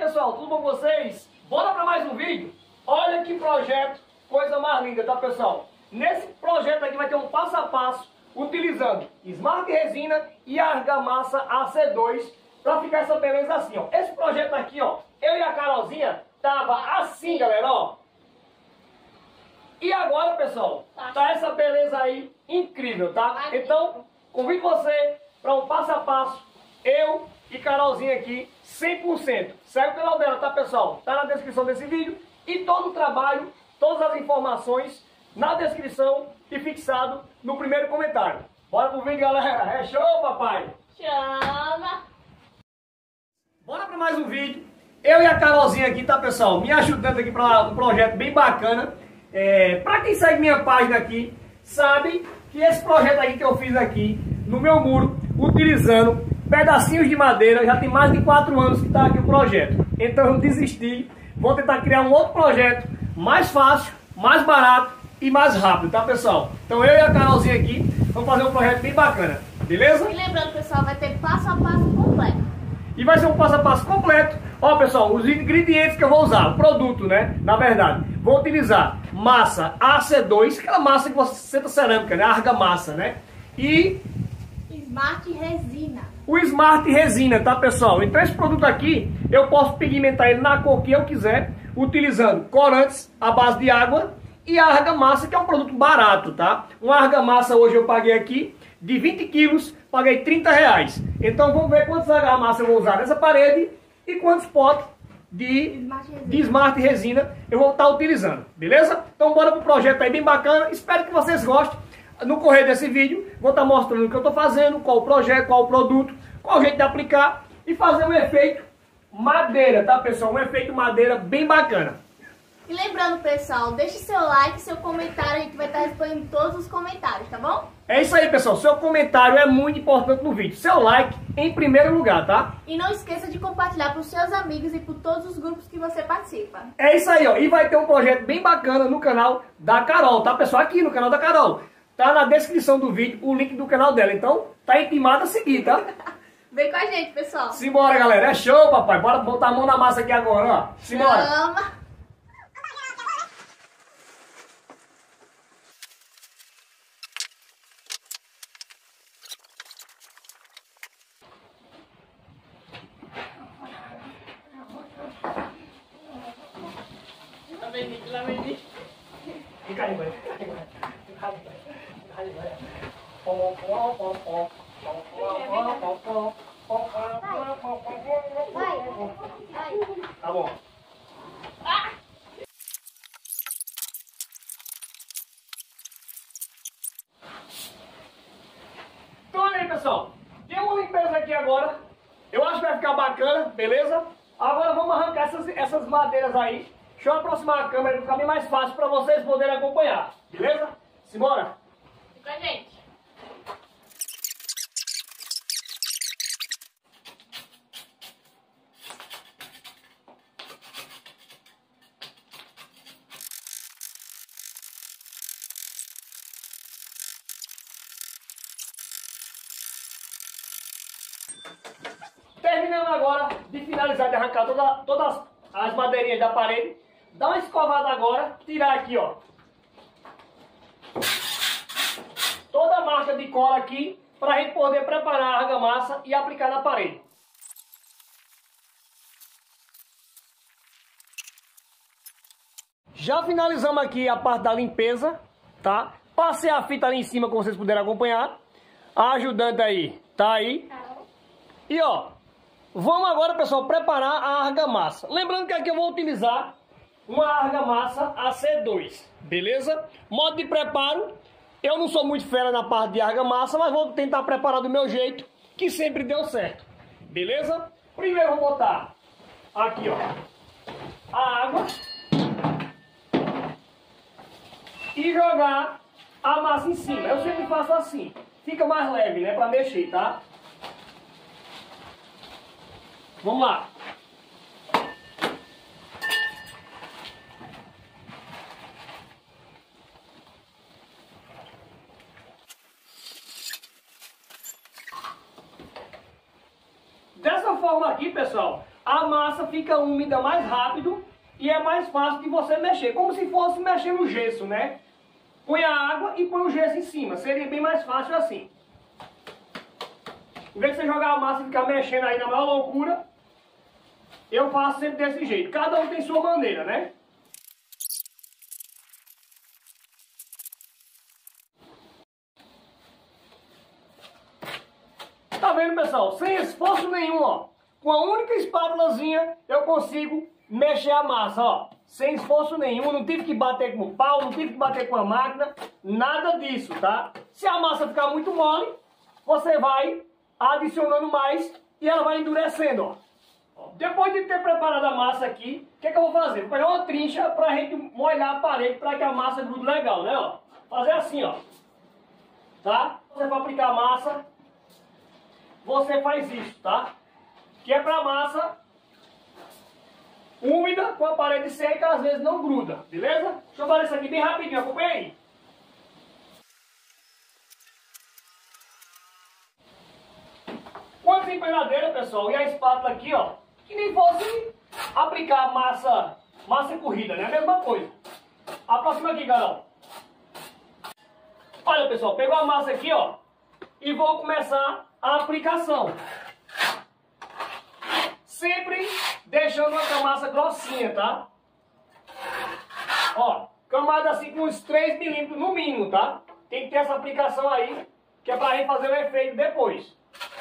pessoal, tudo bom com vocês? Bora para mais um vídeo? Olha que projeto, coisa mais linda, tá pessoal? Nesse projeto aqui vai ter um passo a passo utilizando Smart Resina e Argamassa AC2 para ficar essa beleza assim, ó. Esse projeto aqui, ó, eu e a Carolzinha tava assim, galera, ó. E agora, pessoal, tá essa beleza aí incrível, tá? Então, convido você para um passo a passo, eu e Carolzinha aqui, 100%. Segue o canal dela, tá, pessoal? Tá na descrição desse vídeo e todo o trabalho, todas as informações na descrição e fixado no primeiro comentário. Bora pro vídeo, galera. É show, papai? Chama! Bora para mais um vídeo. Eu e a Carolzinha aqui, tá, pessoal? Me ajudando aqui para um projeto bem bacana. Para quem segue minha página aqui, sabe que esse projeto aqui que eu fiz aqui no meu muro, utilizando pedacinhos de madeira, já tem mais de 4 anos que está aqui o projeto. Então eu desisti, vou tentar criar um outro projeto mais fácil, mais barato e mais rápido, tá, pessoal? Então eu e a Carolzinha aqui vamos fazer um projeto bem bacana, beleza? E lembrando, pessoal, vai ter passo a passo completo. E vai ser um passo a passo completo. Ó, pessoal, os ingredientes que eu vou usar, o produto, né? Na verdade, vou utilizar massa AC2, aquela massa que você senta cerâmica, né? Argamassa, né? E Smart Resina. o Smart Resina, tá, pessoal? Então esse produto aqui, eu posso pigmentar ele na cor que eu quiser, utilizando corantes à base de água e a argamassa, que é um produto barato, tá? Uma argamassa hoje eu paguei aqui de 20 quilos, paguei R$30. Então vamos ver quantas argamassas eu vou usar nessa parede e quantos potes de Smart Resina eu vou estar utilizando, beleza? Então bora pro projeto aí bem bacana, espero que vocês gostem. No correr desse vídeo, vou estar mostrando o que eu estou fazendo, qual o projeto, qual o produto, qual o jeito de aplicar e fazer um efeito madeira, tá, pessoal? Um efeito madeira bem bacana. E lembrando, pessoal, deixe seu like, seu comentário, a gente vai estar respondendo todos os comentários, tá bom? É isso aí, pessoal. Seu comentário é muito importante no vídeo. Seu like em primeiro lugar, tá? E não esqueça de compartilhar para os seus amigos e por todos os grupos que você participa. É isso aí, ó. E vai ter um projeto bem bacana no canal da Carol, tá, pessoal? Aqui no canal da Carol. Tá na descrição do vídeo o link do canal dela. Então, tá intimado a seguir, tá? Vem com a gente, pessoal. Simbora, galera. É show, papai. Bora botar a mão na massa aqui agora, ó. Simbora. Chama! Fica aí, vai. Tá bom. Então olha aí, pessoal. Tem uma limpeza aqui agora. Eu acho que vai ficar bacana, beleza? Agora vamos arrancar essas madeiras aí. Deixa eu aproximar a câmera para ficar bem mais fácil para vocês poderem acompanhar. Beleza? Simbora? Vem com a gente. Terminando agora de finalizar de arrancar todas as madeirinhas da parede. Dá uma escovada agora, tirar aqui, ó, toda a marca de cola aqui, para a gente poder preparar a argamassa e aplicar na parede. Já finalizamos aqui a parte da limpeza, tá? Passei a fita ali em cima, como vocês puderam acompanhar. A ajudante aí, tá aí. E ó, vamos agora, pessoal, preparar a argamassa. Lembrando que aqui eu vou utilizar uma argamassa AC2, beleza? Modo de preparo, eu não sou muito fera na parte de argamassa, mas vou tentar preparar do meu jeito, que sempre deu certo, beleza? Primeiro eu vou botar aqui, ó, a água e jogar a massa em cima. Eu sempre faço assim, fica mais leve, né, para mexer, tá? Vamos lá. Dessa forma aqui, pessoal, a massa fica úmida mais rápido e é mais fácil de você mexer, como se fosse mexer no gesso, né? Põe a água e põe o gesso em cima, seria bem mais fácil assim. Em vez de você jogar a massa e ficar mexendo aí na maior loucura, eu faço sempre desse jeito. Cada um tem sua maneira, né? Tá vendo, pessoal? Sem esforço nenhum, ó. Com a única espátulazinha eu consigo mexer a massa, ó. Sem esforço nenhum, não tive que bater com o pau, não tive que bater com a máquina, nada disso, tá? Se a massa ficar muito mole, você vai adicionando mais e ela vai endurecendo, ó. Depois de ter preparado a massa aqui, o que é que eu vou fazer? Vou pegar uma trincha pra gente molhar a parede para que a massa grude legal, né, ó? Fazer assim, ó. Tá? Você vai aplicar a massa, você faz isso, tá? Que é pra massa úmida, com a parede seca, às vezes não gruda, beleza? Deixa eu fazer isso aqui bem rapidinho, acompanha aí. Com a desempenadeira, pessoal, e a espátula aqui, ó, que nem fosse aplicar massa corrida, né? A mesma coisa. Aproxima aqui, Carol. Olha, pessoal, pegou a massa aqui, ó, e vou começar a aplicação. Sempre deixando uma camada grossinha, tá? Ó, camada assim com uns 3 milímetros no mínimo, tá? Tem que ter essa aplicação aí, que é pra gente fazer o efeito depois.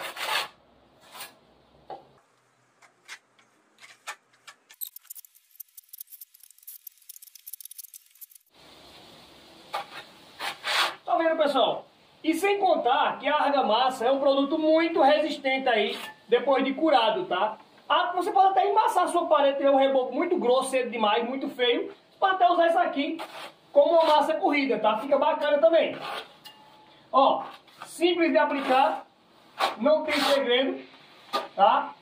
Tá vendo, pessoal? E sem contar que a argamassa é um produto muito resistente aí, depois de curado, tá? Você pode até embaçar a sua parede, ter um reboco muito grosso, cedo demais, muito feio. Pode até usar isso aqui como uma massa corrida, tá? Fica bacana também. Ó, simples de aplicar, não tem segredo, tá?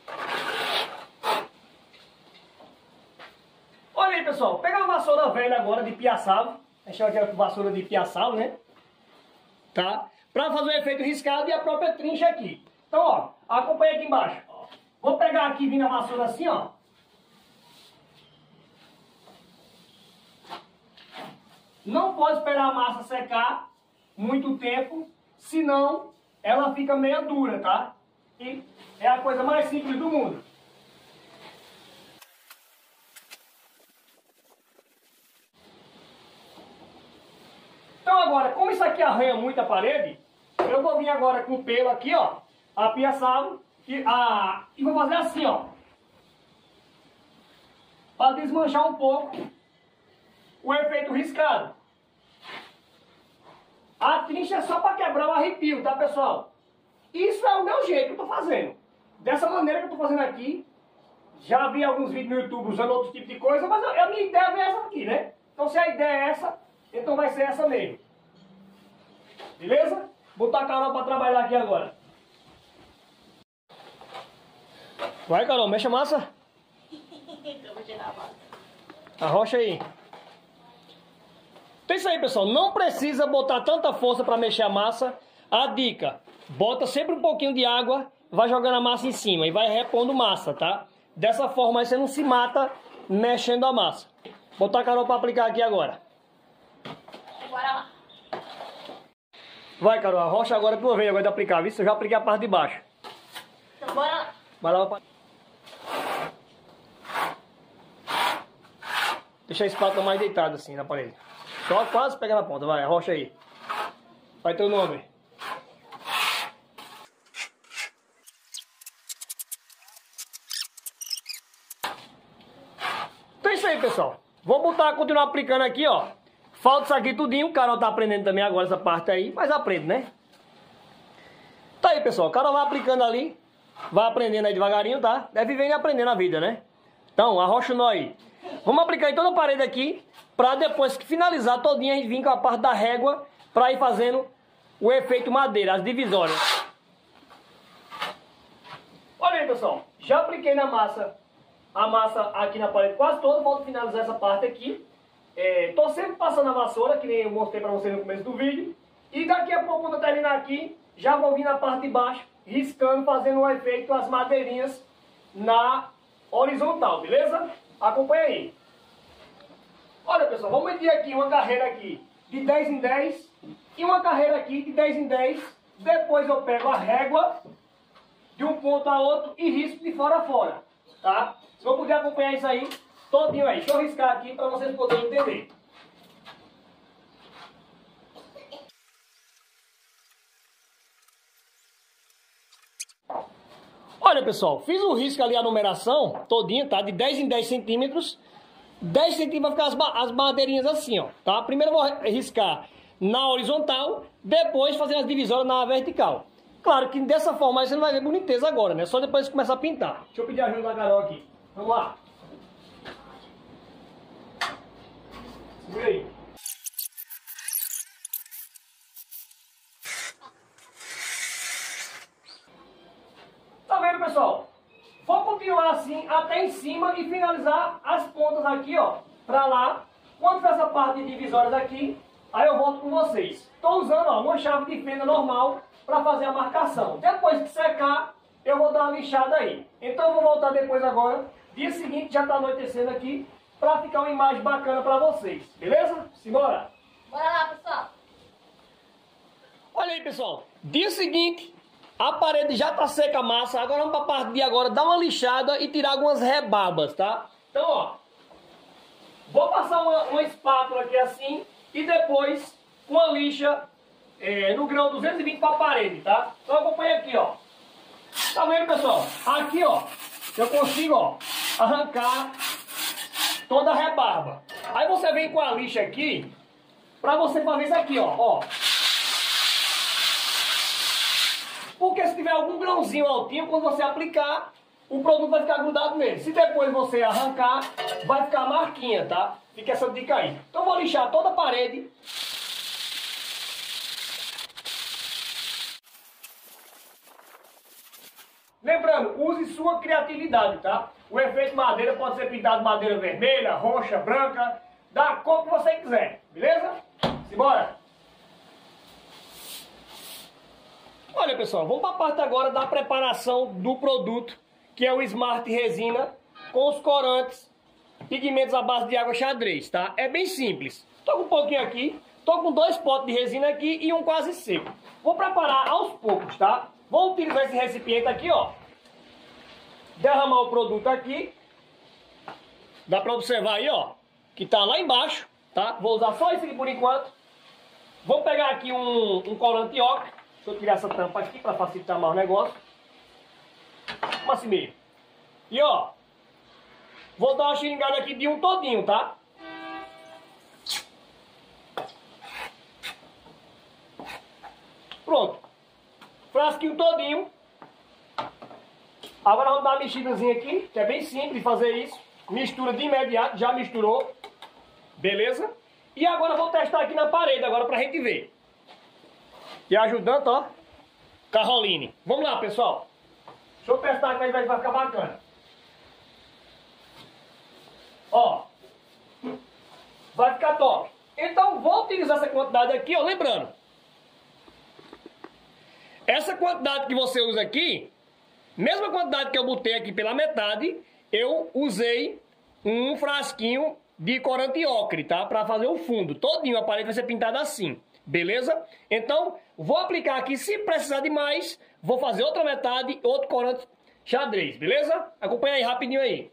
Olha aí, pessoal, pegar uma vassoura velha agora de piaçava. Deixa eu aqui a vassoura de piaçava, né? Tá? Pra fazer o efeito riscado e a própria trincha aqui. Então, ó, acompanha aqui embaixo. Vou pegar aqui, vir na vassoura assim, ó. Não pode esperar a massa secar muito tempo, senão ela fica meio dura, tá? E é a coisa mais simples do mundo. Então agora, como isso aqui arranha muito a parede, eu vou vir agora com o pelo aqui, ó, apiaçado. E vou fazer assim, ó, para desmanchar um pouco o efeito riscado. A trincha é só para quebrar o arrepio, tá, pessoal? Isso é o meu jeito que eu tô fazendo. Dessa maneira que eu tô fazendo aqui. Já vi alguns vídeos no YouTube usando outro tipo de coisa, mas a minha ideia é essa aqui, né? Então se a ideia é essa, então vai ser essa mesmo. Beleza? Botar a Carol para trabalhar aqui agora. Vai, Carol, mexe a massa. Arrocha aí. Então é isso aí, pessoal. Não precisa botar tanta força para mexer a massa. A dica, bota sempre um pouquinho de água, vai jogando a massa em cima e vai repondo massa, tá? Dessa forma aí você não se mata mexendo a massa. Botar a Carol para aplicar aqui agora. Bora lá. Vai, Carol, arrocha agora que eu venho agora de aplicar, viu? Eu já apliquei a parte de baixo. Então bora lá. Vai lá, papai. Deixa a espátula mais deitada assim na parede. Só quase pega na ponta, vai, arrocha aí. Vai teu nome. Então é isso aí, pessoal. Vou continuar aplicando aqui, ó. Falta isso aqui tudinho. O Carol tá aprendendo também agora essa parte aí, mas aprende, né? Tá aí, pessoal. O Carol vai aplicando ali. Vai aprendendo aí devagarinho, tá? Deve vir aprendendo a vida, né? Então, arrocha o nó aí. Vamos aplicar em toda a parede aqui, pra depois que finalizar todinha, a gente vir com a parte da régua, pra ir fazendo o efeito madeira, as divisórias. Olha aí, pessoal. Já apliquei a massa aqui na parede quase toda. Falta finalizar essa parte aqui. Tô sempre passando a vassoura, que nem eu mostrei pra vocês no começo do vídeo. E daqui a pouco, quando eu terminar aqui, já vou vir na parte de baixo, riscando, fazendo um efeito, as madeirinhas na horizontal, beleza? Acompanha aí. Olha, pessoal, vamos medir aqui uma carreira aqui de 10 em 10 e uma carreira aqui de 10 em 10. Depois eu pego a régua de um ponto a outro e risco de fora a fora, tá? Se eu puder acompanhar isso aí, todinho aí. Deixa eu riscar aqui para vocês poderem entender. Olha, pessoal, fiz o risco ali, a numeração todinha, tá? De 10 em 10 centímetros. 10 centímetros vai ficar as madeirinhas assim, ó, tá? Primeiro eu vou riscar na horizontal, depois fazer as divisórias na vertical. Claro que dessa forma aí você não vai ver boniteza agora, né? Só depois que começar a pintar. Deixa eu pedir ajuda da Carol aqui. Vamos lá. Segura aí. Tá vendo, pessoal? Vou continuar assim até em cima e finalizar as pontas aqui, ó, pra lá. Quando for essa parte de divisórias aqui, aí eu volto com vocês. Tô usando, ó, uma chave de fenda normal para fazer a marcação. Depois que secar, eu vou dar uma lixada aí. Então eu vou voltar depois agora. Dia seguinte já tá anoitecendo aqui, para ficar uma imagem bacana para vocês. Beleza? Simbora! Bora lá, pessoal. Olha aí, pessoal. Dia seguinte, a parede já tá seca a massa. Agora vamos para a parte de agora dar uma lixada e tirar algumas rebarbas, tá? Então, ó, vou passar uma espátula aqui assim e depois uma lixa no grão 220 para a parede, tá? Então acompanha aqui, ó. Tá vendo, pessoal? Aqui, ó, eu consigo, ó, arrancar toda a rebarba. Aí você vem com a lixa aqui para você fazer isso aqui, ó. Porque se tiver algum grãozinho altinho, quando você aplicar, o produto vai ficar grudado nele. Se depois você arrancar, vai ficar marquinha, tá? Fica essa dica aí. Então vou lixar toda a parede. Lembrando, use sua criatividade, tá? O efeito madeira pode ser pintado de madeira vermelha, roxa, branca, da cor que você quiser, beleza? Simbora! Olha, pessoal, vamos para a parte agora da preparação do produto, que é o Smart Resina com os corantes, pigmentos à base de água xadrez, tá? É bem simples. Tô com um pouquinho aqui, tô com 2 potes de resina aqui e um quase seco. Vou preparar aos poucos, tá? Vou utilizar esse recipiente aqui, ó. Derramar o produto aqui. Dá para observar aí, ó, que tá lá embaixo, tá? Vou usar só isso aqui por enquanto. Vou pegar aqui um corante ocre. Deixa eu tirar essa tampa aqui para facilitar mais o negócio. Assim meio. E ó, vou dar uma xeringada aqui de um todinho, tá? Pronto. Frasquinho todinho. Agora vamos dar uma mexidazinha aqui, que é bem simples fazer isso. Mistura de imediato, já misturou. Beleza? E agora eu vou testar aqui na parede agora pra gente ver. E ajudando, ó, Caroline. Vamos lá, pessoal. Deixa eu testar que vai ficar bacana. Ó. Vai ficar top. Então, vou utilizar essa quantidade aqui, ó. Lembrando. Essa quantidade que você usa aqui, mesma quantidade que eu botei aqui pela metade, eu usei um frasquinho de corante ocre, tá? Pra fazer o fundo. Todinho a parede vai ser pintada assim. Beleza? Então, vou aplicar aqui, se precisar de mais, vou fazer outra metade, outro corante xadrez, beleza? Acompanha aí, rapidinho aí.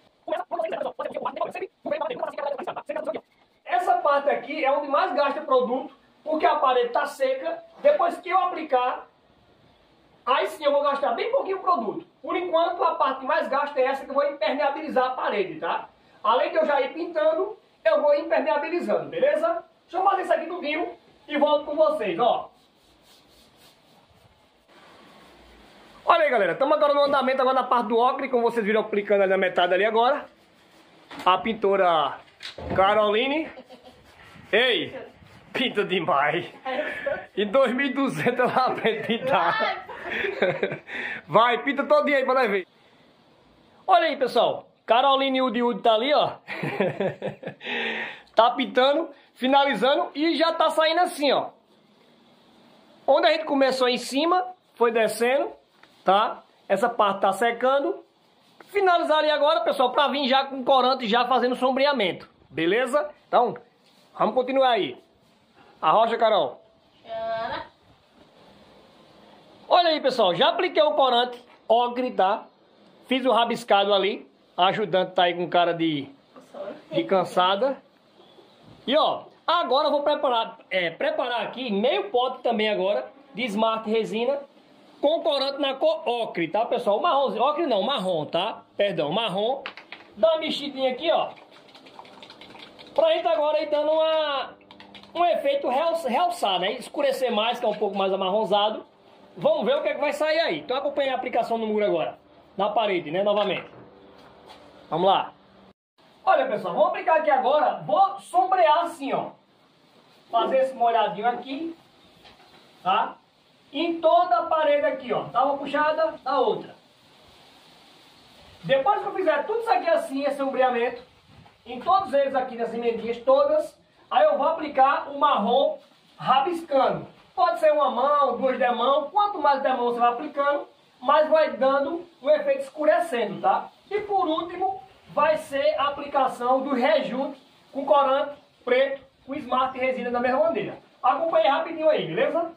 Essa parte aqui é onde mais gasta produto, porque a parede está seca. Depois que eu aplicar, aí sim eu vou gastar bem pouquinho o produto. Por enquanto, a parte que mais gasta é essa que eu vou impermeabilizar a parede, tá? Além de eu já ir pintando, eu vou impermeabilizando, beleza? Deixa eu fazer isso aqui tudinho e volto com vocês, ó. Olha aí, galera, estamos agora no andamento agora na parte do ocre, como vocês viram aplicando ali na metade ali agora. A pintora Caroline. Ei, pinta demais. Em 2.200 ela aprende a pintar. Vai, pinta todinho aí pra nós ver. Olha aí, pessoal. Caroline Udi tá ali, ó. Tá pintando, finalizando e já tá saindo assim, ó. Onde a gente começou em cima, foi descendo, tá? Essa parte tá secando. finalizar ali agora, pessoal, para vir já com corante, já fazendo sombreamento. Beleza? Então, vamos continuar aí. Arrocha, Carol. Olha aí, pessoal, já apliquei o corante ocre, tá? Fiz o rabiscado ali. A ajudante tá aí com cara de cansada. E ó, agora eu vou preparar aqui meio pote também agora de Smart Resina com corante na cor ocre, tá, pessoal? O marronzinho, ocre não, marrom, tá? Perdão, marrom. Dá uma mexidinha aqui, ó. Pra gente agora ir dando um efeito realçar, né? Escurecer mais, que é um pouco mais amarronzado. Vamos ver o que é que vai sair aí. Então acompanha a aplicação no muro agora. Na parede, né? Novamente. Vamos lá. Olha, pessoal, vamos aplicar aqui agora. Vou sombrear assim, ó. Fazer esse molhadinho aqui. Tá? Em toda a parede aqui, ó. Dá uma puxada, dá outra. Depois que eu fizer tudo isso aqui assim, esse sombreamento, em todos eles aqui, nas emendinhas todas, aí eu vou aplicar o marrom rabiscando. Pode ser uma mão, duas demãos. Quanto mais demão você vai aplicando, mais vai dando um efeito escurecendo, tá? E por último, vai ser a aplicação do rejunte com corante preto, com Smart Resina da mesma maneira. Acompanhe rapidinho aí, beleza?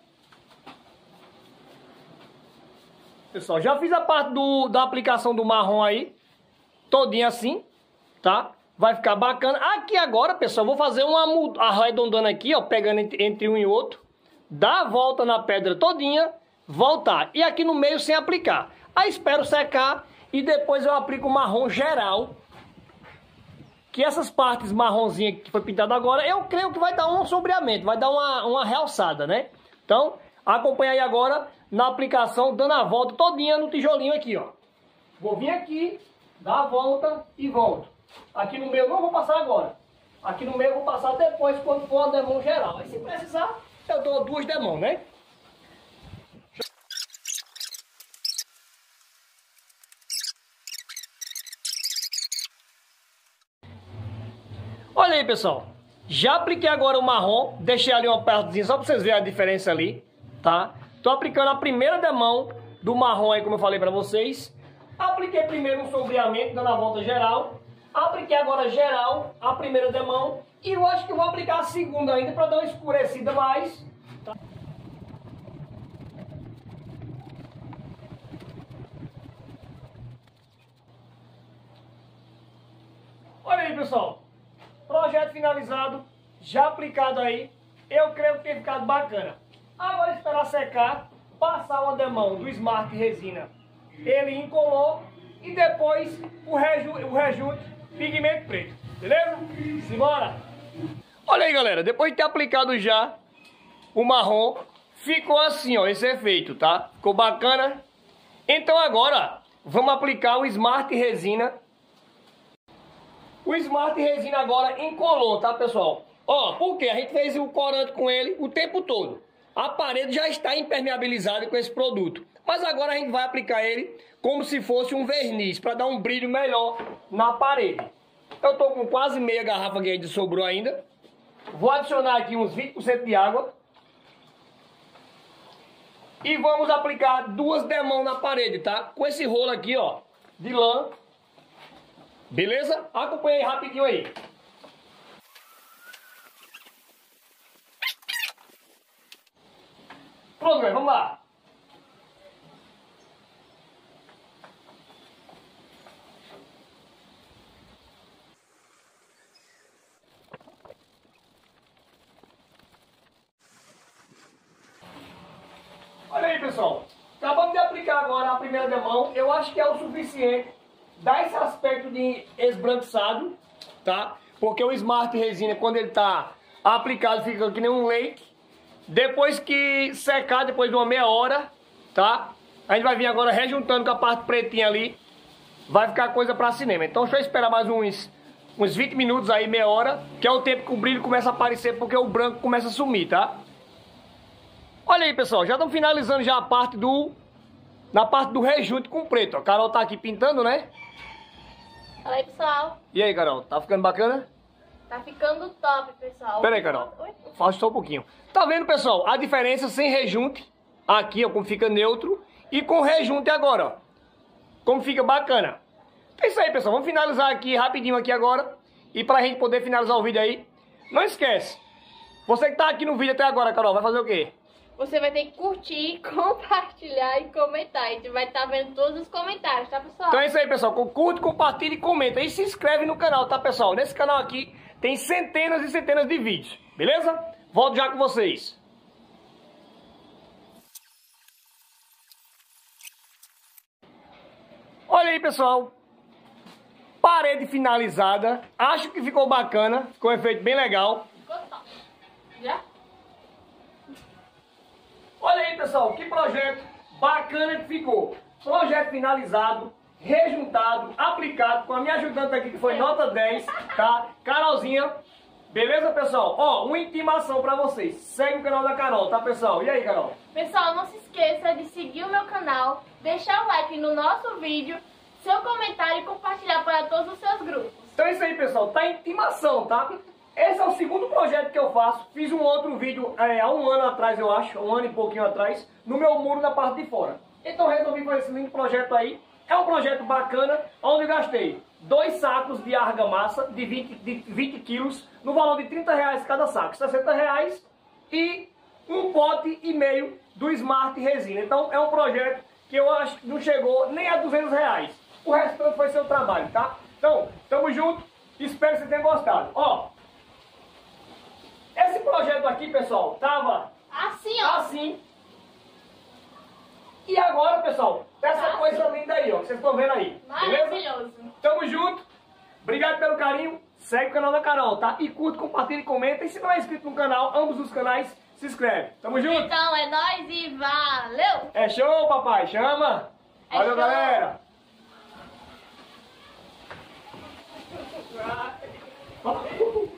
Pessoal, já fiz a parte da aplicação do marrom aí, todinho assim, tá? Vai ficar bacana. Aqui agora, pessoal, vou fazer arredondando aqui, ó, pegando entre um e outro. Dar a volta na pedra todinha, voltar. E aqui no meio sem aplicar. Aí espero secar e depois eu aplico o marrom geral. Que essas partes marronzinhas que foi pintado agora, eu creio que vai dar um sombreamento, vai dar uma realçada, né? Então, acompanha aí agora na aplicação, dando a volta todinha no tijolinho aqui, ó. Vou vir aqui, dar a volta e volto. Aqui no meio eu não vou passar agora. Aqui no meio eu vou passar depois, quando for a demão geral. Aí se precisar, eu dou duas demãos, né? Olha aí, pessoal. Já apliquei agora o marrom. Deixei ali uma partezinha só para vocês verem a diferença ali, tá? Tô aplicando a primeira demão do marrom aí, como eu falei para vocês. Apliquei primeiro um sombreamento, dando a volta geral. Apliquei agora geral, a primeira demão. E eu acho que eu vou aplicar a segunda ainda para dar uma escurecida mais. Tá? Olha aí, pessoal. Projeto finalizado, já aplicado aí. Eu creio que tem ficado bacana. Agora esperar secar, passar uma demão do Smart Resina, ele incolor e depois o rejunte pigmento preto. Beleza? Simbora! Olha aí, galera, depois de ter aplicado já o marrom, ficou assim, ó, esse efeito, tá? Ficou bacana. Então agora, vamos aplicar o Smart Resina. O Smart Resina agora incolor, tá, pessoal? Ó, porque a gente fez o corante com ele o tempo todo. A parede já está impermeabilizada com esse produto. Mas agora a gente vai aplicar ele como se fosse um verniz, para dar um brilho melhor na parede. Eu tô com quase meia garrafa que ainda sobrou ainda. Vou adicionar aqui uns 20% de água. E vamos aplicar duas demãos na parede, tá? Com esse rolo aqui, ó, de lã. Beleza? Acompanha aí rapidinho aí. Pronto, galera, vamos lá. Olha aí, pessoal. Acabamos de aplicar agora a primeira demão. Eu acho que é o suficiente. Dá esse aspecto de esbranquiçado, tá? Porque o Smart Resina, quando ele tá aplicado, fica que nem um leite. Depois que secar, depois de uma meia hora, tá? A gente vai vir agora rejuntando com a parte pretinha ali. Vai ficar coisa pra cinema. Então deixa eu esperar mais uns 20 minutos aí, meia hora. Que é o tempo que o brilho começa a aparecer, porque o branco começa a sumir, tá? Olha aí, pessoal, já estamos finalizando já a parte na parte do rejunte com preto. A Carol tá aqui pintando, né? Fala aí, pessoal. E aí, Carol, tá ficando bacana? Tá ficando top, pessoal. Pera aí, Carol. Faça só um pouquinho. Tá vendo, pessoal? A diferença sem rejunte. Aqui, ó, como fica neutro. E com rejunte agora, ó. Como fica bacana. É isso aí, pessoal. Vamos finalizar aqui rapidinho aqui agora. E pra gente poder finalizar o vídeo aí, não esquece. Você que tá aqui no vídeo até agora, Carol, vai fazer o quê? Você vai ter que curtir, compartilhar e comentar. A gente vai estar vendo todos os comentários, tá, pessoal? Então é isso aí, pessoal. Curte, compartilha e comenta. E se inscreve no canal, tá, pessoal? Nesse canal aqui tem centenas e centenas de vídeos. Beleza? Volto já com vocês. Olha aí, pessoal. Parede finalizada. Acho que ficou bacana. Ficou um efeito bem legal. Ficou top. Já? Olha aí, pessoal. Que projeto bacana que ficou. Projeto finalizado, rejuntado, aplicado com a minha ajudante aqui que foi nota 10, tá? Carolzinha. Beleza, pessoal? Ó, uma intimação pra vocês. Segue o canal da Carol, tá, pessoal? E aí, Carol? Pessoal, não se esqueça de seguir o meu canal, deixar o like no nosso vídeo, seu comentário e compartilhar para todos os seus grupos. Então é isso aí, pessoal. Tá intimação, tá? Esse é o segundo projeto que eu faço. Fiz um outro vídeo há um ano atrás, eu acho. Um ano e pouquinho atrás. No meu muro na parte de fora. Então resolvi fazer esse lindo projeto aí. É um projeto bacana, onde eu gastei 2 sacos de argamassa de 20 quilos, no valor de R$30 cada saco, R$60, e um pote e meio do Smart Resina. Então é um projeto que eu acho que não chegou nem a R$200. O restante foi seu trabalho, tá? Então, tamo junto, espero que você tenha gostado. Ó, esse projeto aqui, pessoal, tava Assim, ó. assim. E agora, pessoal, essa coisa linda aí, ó, que vocês estão vendo aí. Beleza? Maravilhoso. Tamo junto. Obrigado pelo carinho. Segue o canal da Carol, tá? E curte, compartilha e comenta. E se não é inscrito no canal, ambos os canais, se inscreve. Tamo junto. Então é nóis e valeu! É show, papai. Chama. É Valeu, show. galera.